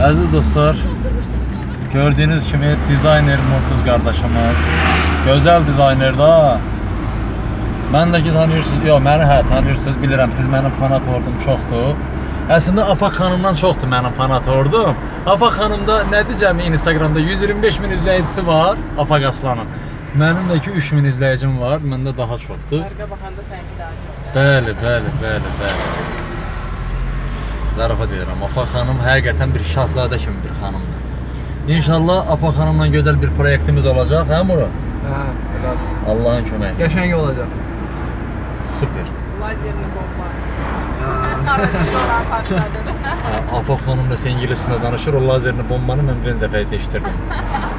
Əziz dostlar, gördüyünüz kimi dizayner Murtuz qardaşımız, gözəl dizayner da. Mən də ki tanıyırsınız, yox məni tanıyırsınız, bilirəm siz mənim fanat ordum çoxdur. Əslində Afaq xanımdan çoxdur mənim fanat ordum. Afaq xanımda nədir cəmi Instagramda 125 min izləyicisi var Afaq Aslanın. Mənim də ki 3000 izləyicim var, məndə daha çoxdur. Fərqə baxanda sənki daha çox. Bəli. Zarafat edirəm. Afaq xanım həqiqətən bir şahzadə kimi bir xanımdır. İnşallah Afaq xanımla gözəl bir proyektimiz olacaq, hə Muro? Hə, elədir. Allahın köməyi. Qəşəng olacaq. Süper. Lazerli bomba. Araçlar partladı. Afaq xanımla ingiliscə danışır, o lazerli bombanı mən bir dəfə eşitdirdim.